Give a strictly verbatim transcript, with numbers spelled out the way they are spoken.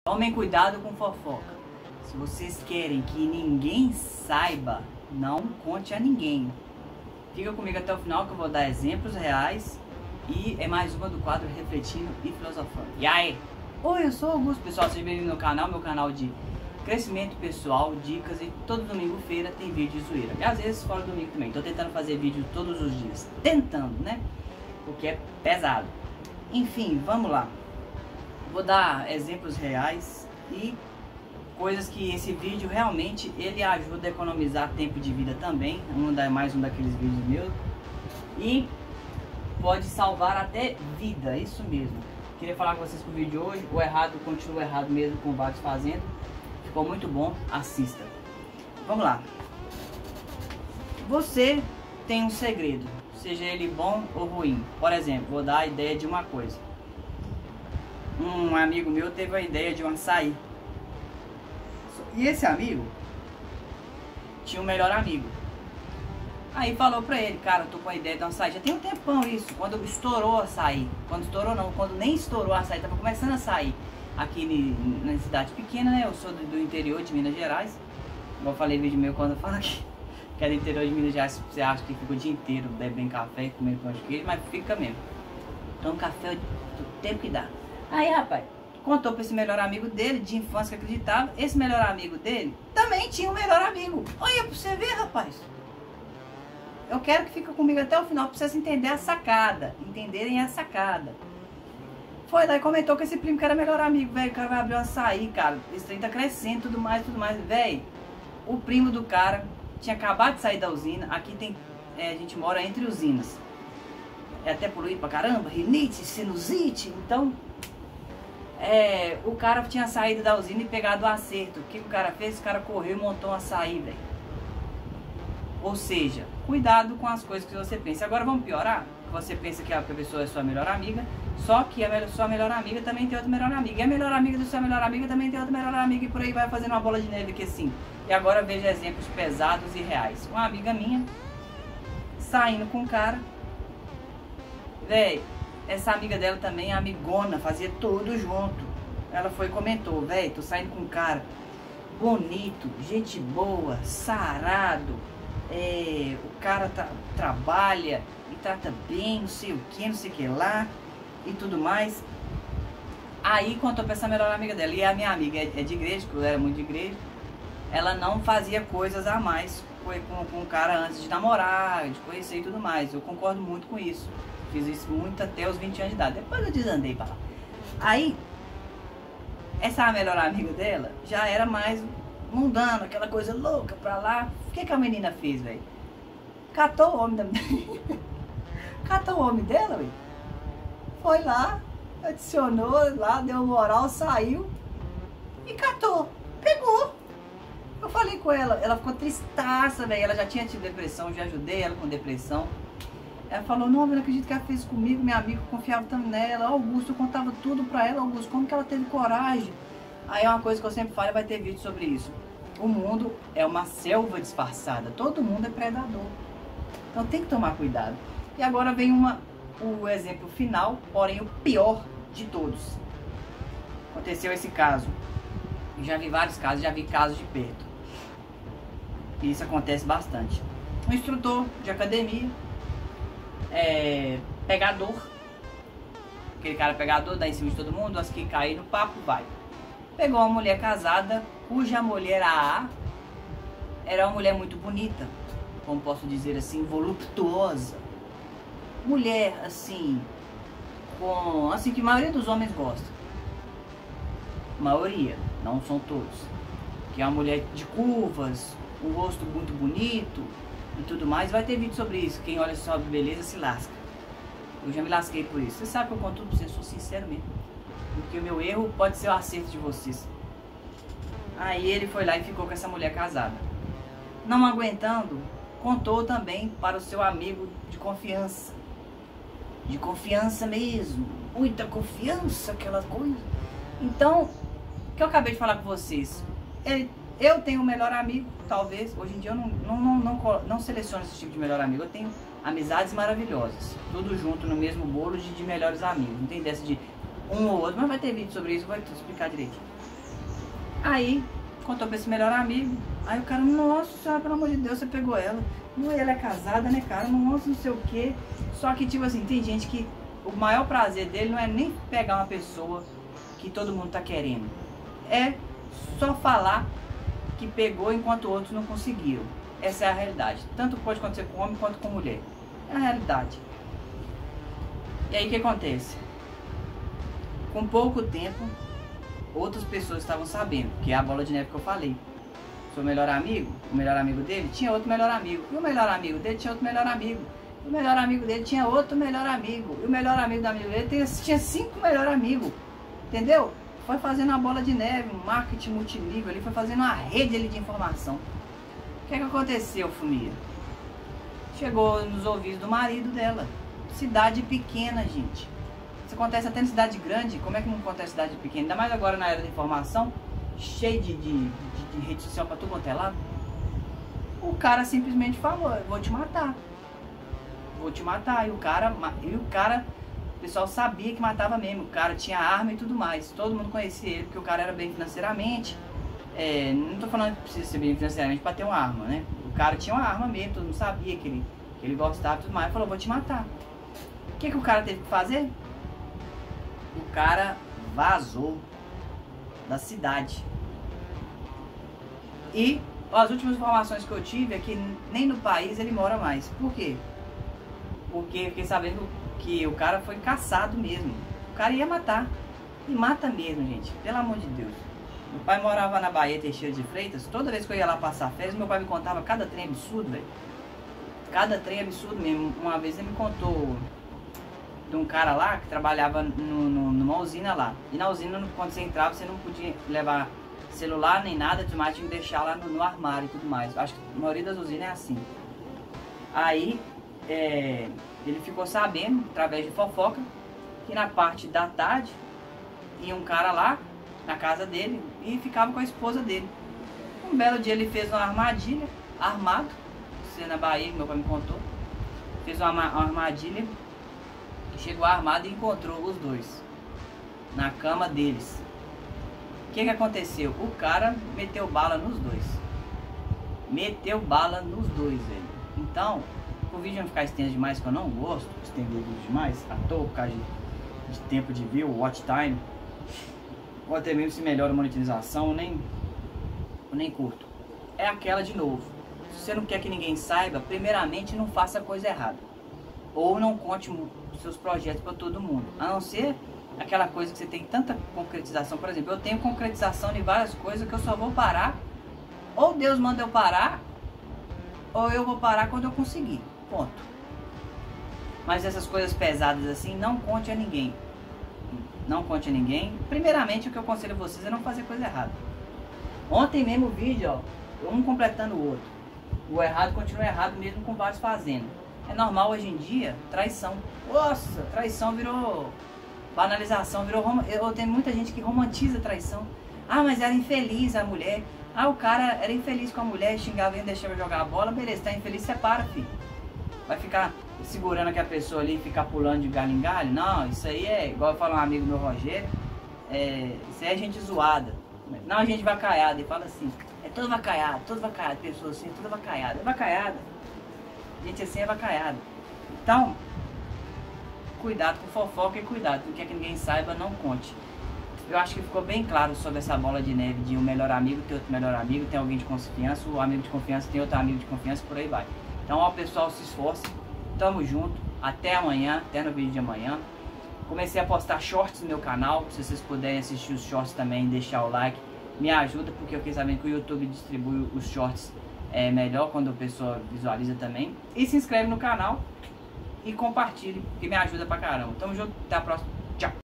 Tomem cuidado com fofoca. Se vocês querem que ninguém saiba, não conte a ninguém. Fica comigo até o final que eu vou dar exemplos reais. E é mais uma do quadro Refletindo e Filosofando. E aí? Oi, eu sou Augusto, pessoal. Seja bem-vindo no canal, meu canal de crescimento pessoal, dicas. E todo domingo-feira tem vídeo de zoeira. E às vezes fora do domingo também. Tô tentando fazer vídeo todos os dias. Tentando, né? Porque é pesado. Enfim, vamos lá. Vou dar exemplos reais e coisas que esse vídeo realmente ele ajuda a economizar tempo de vida também. Um da, mais um daqueles vídeos meus. E pode salvar até vida, isso mesmo. Queria falar com vocês que o vídeo de hoje, o errado continua errado mesmo com vários fazendo. Ficou muito bom, assista. Vamos lá. Você tem um segredo, seja ele bom ou ruim. Por exemplo, vou dar a ideia de uma coisa. Um amigo meu teve a ideia de um açaí. E esse amigo tinha um melhor amigo. Aí falou pra ele, cara, eu tô com a ideia de um açaí. Já tem um tempão isso, quando estourou o açaí. Quando estourou não, quando nem estourou o açaí, tava começando a sair. Aqui na cidade pequena, né? Eu sou do, do interior de Minas Gerais. Igual eu falei no vídeo meu quando eu falo aqui. Que é do interior de Minas Gerais, você acha que fica o dia inteiro bebendo café, comendo pão de queijo, mas fica mesmo. Toma café o tempo que dá. Aí, rapaz, contou pra esse melhor amigo dele, de infância que acreditava. Esse melhor amigo dele também tinha um melhor amigo. Olha pra você ver, rapaz. Eu quero que fique comigo até o final pra vocês entenderem a sacada. Entenderem a sacada. Foi lá e comentou com esse primo que era melhor amigo, velho. O cara vai abrir um açaí, cara. Esse trem tá crescendo, tudo mais, tudo mais. Velho, o primo do cara tinha acabado de sair da usina. Aqui tem, é, a gente mora entre usinas. É até poluído pra caramba, rinite, sinusite. Então, é, o cara tinha saído da usina e pegado o acerto. O que, que o cara fez? O cara correu e montou um açaí, velho. Ou seja, cuidado com as coisas que você pensa. Agora vamos piorar? Você pensa que a pessoa é sua melhor amiga, só que a sua melhor amiga também tem outra melhor amiga. E a melhor amiga da sua melhor amiga também tem outra melhor amiga. E por aí vai fazendo uma bola de neve aqui assim. E agora veja exemplos pesados e reais. Uma amiga minha, saindo com um cara. Véi, essa amiga dela também, amigona, fazia tudo junto. Ela foi e comentou, véi, tô saindo com um cara bonito, gente boa, sarado. É, o cara tá, trabalha e trata bem, não sei o que, não sei o que lá e tudo mais. Aí contou pra essa melhor amiga dela, e a minha amiga é, é de igreja, que eu era muito de igreja. Ela não fazia coisas a mais com, com, com o cara antes de namorar, de conhecer e tudo mais. Eu concordo muito com isso. Fiz isso muito até os vinte anos de idade. Depois eu desandei pra lá. Aí, essa melhor amiga dela já era mais mundano, aquela coisa louca pra lá. O que que a menina fez, velho? Catou o homem da Catou o homem dela, velho. Foi lá, adicionou lá, deu moral, saiu e catou. Pegou. Eu falei com ela, ela ficou tristaça, velho. Ela já tinha tido depressão, já ajudei ela com depressão. Ela falou, não, eu não acredito que ela fez isso comigo, minha amiga, eu confiava tanto nela. Augusto, eu contava tudo pra ela, Augusto, como que ela teve coragem? Aí é uma coisa que eu sempre falo, vai ter vídeo sobre isso. O mundo é uma selva disfarçada, todo mundo é predador. Então tem que tomar cuidado. E agora vem uma, o exemplo final, porém o pior de todos. Aconteceu esse caso. Eu já vi vários casos, já vi casos de perto. E isso acontece bastante. Um instrutor de academia, é, pegador, aquele cara pegador, dá em cima de todo mundo, as que cair no papo, vai. Pegou uma mulher casada, cuja mulher A era uma mulher muito bonita, como posso dizer assim, voluptuosa. Mulher, assim, com, assim, que a maioria dos homens gosta. Maioria, não são todos. Que é uma mulher de curvas, um rosto muito bonito e tudo mais. Vai ter vídeo sobre isso. Quem olha só beleza se lasca. Eu já me lasquei por isso. Você sabe que eu conto tudo pra vocês, sou sincero mesmo. Porque o meu erro pode ser o acerto de vocês. Aí ele foi lá e ficou com essa mulher casada. Não aguentando, contou também para o seu amigo de confiança. De confiança mesmo. Muita confiança, aquela coisa. Então, o que eu acabei de falar com vocês. Ele, eu tenho um melhor amigo, talvez. Hoje em dia eu não, não, não, não, não seleciono esse tipo de melhor amigo. Eu tenho amizades maravilhosas. Tudo junto no mesmo bolo de, de melhores amigos. Não tem dessa de um ou outro, mas vai ter vídeo sobre isso, vai te explicar direitinho. Aí, contou pra esse melhor amigo. Aí o cara, nossa senhora, pelo amor de Deus, você pegou ela. Não, ela é casada, né, cara? Nossa, não sei o quê. Só que, tipo assim, tem gente que o maior prazer dele não é nem pegar uma pessoa que todo mundo tá querendo. É só falar que pegou enquanto outros não conseguiram. Essa é a realidade. Tanto pode acontecer com homem quanto com mulher. É a realidade. E aí o que acontece? Com pouco tempo, outras pessoas estavam sabendo, que é a bola de neve que eu falei. Seu melhor amigo, o melhor amigo dele, tinha outro melhor amigo. E o melhor amigo dele tinha outro melhor amigo. E o melhor amigo dele tinha outro melhor amigo. E o melhor amigo do amigo dele tinha cinco melhores amigos. Entendeu? Foi fazendo uma bola de neve, um marketing multinível ali, foi fazendo uma rede ali de informação. O que é que aconteceu, família? Chegou nos ouvidos do marido dela. Cidade pequena, gente. Isso acontece até em cidade grande. Como é que não acontece em cidade pequena? Ainda mais agora na era da informação, cheio de, de, de, de rede social pra tudo quanto é lado. O cara simplesmente falou, eu vou te matar. Vou te matar. E o cara, e o cara, o pessoal sabia que matava mesmo. O cara tinha arma e tudo mais. Todo mundo conhecia ele, porque o cara era bem financeiramente. É, não tô falando que precisa ser bem financeiramente pra ter uma arma, né? O cara tinha uma arma mesmo, todo mundo sabia que ele, que ele gostava e tudo mais. Ele falou, vou te matar. O que, que o cara teve que fazer? O cara vazou da cidade. E as últimas informações que eu tive é que nem no país ele mora mais. Por quê? Porque eu fiquei sabendo que o cara foi caçado mesmo. O cara ia matar. E mata mesmo, gente. Pelo amor de Deus. Meu pai morava na Bahia, Teixeira de Freitas. Toda vez que eu ia lá passar férias, meu pai me contava cada trem absurdo, velho. Cada trem absurdo mesmo. Uma vez ele me contou de um cara lá que trabalhava no, no, numa usina lá. E na usina, quando você entrava, você não podia levar celular nem nada, tudo mais, tinha que deixar lá no, no armário e tudo mais. Acho que a maioria das usinas é assim. Aí, é, ele ficou sabendo, através de fofoca, que na parte da tarde, ia um cara lá, na casa dele, e ficava com a esposa dele. Um belo dia ele fez uma armadilha, armado, isso é na Bahia, que meu pai me contou. Fez uma, uma armadilha, chegou armado e encontrou os dois na cama deles. O que que aconteceu? O cara meteu bala nos dois. Meteu bala nos dois, velho. Então, o vídeo não ficar extenso demais, que eu não gosto de estender vídeo demais, à toa, por causa de, de tempo de view, watch time, ou até mesmo se melhora a monetização, eu nem, eu nem curto. É aquela de novo. Se você não quer que ninguém saiba, primeiramente não faça coisa errada. Ou não conte seus projetos para todo mundo. A não ser aquela coisa que você tem tanta concretização. Por exemplo, eu tenho concretização de várias coisas que eu só vou parar. Ou Deus manda eu parar, ou eu vou parar quando eu conseguir. Ponto. Mas essas coisas pesadas assim, não conte a ninguém. Não conte a ninguém. Primeiramente, o que eu aconselho a vocês é não fazer coisa errada. Ontem mesmo o vídeo, ó, um completando o outro. O errado continua errado mesmo com vários fazendo. É normal hoje em dia, traição. Nossa, traição virou banalização, virou rom... Eu tenho muita gente que romantiza a traição. Ah, mas era infeliz a mulher. Ah, o cara era infeliz com a mulher, xingava e não deixava jogar a bola. Beleza, tá infeliz, separa, filho. Vai ficar segurando aquela pessoa ali e ficar pulando de galho em galho? Não, isso aí é, igual eu falo um amigo meu, Rogério, é, isso aí é gente zoada. Não, a gente vacaiada. Ele fala assim, é todo vacaiado, todo vacaiado, pessoa assim, toda vacaiada. É vacaiada. Gente assim é vacaiada. Então, cuidado com fofoca e cuidado, não quer que ninguém saiba, não conte. Eu acho que ficou bem claro sobre essa bola de neve de um melhor amigo ter outro melhor amigo, tem alguém de confiança, o amigo de confiança tem outro amigo de confiança, por aí vai. Então, ó, pessoal, se esforce, tamo junto, até amanhã, até no vídeo de amanhã. Comecei a postar shorts no meu canal, se vocês puderem assistir os shorts também, deixar o like, me ajuda, porque eu fiquei sabendo que o YouTube distribui os shorts é melhor quando a pessoa visualiza também. E se inscreve no canal e compartilhe, que me ajuda pra caramba. Tamo junto, até a próxima. Tchau!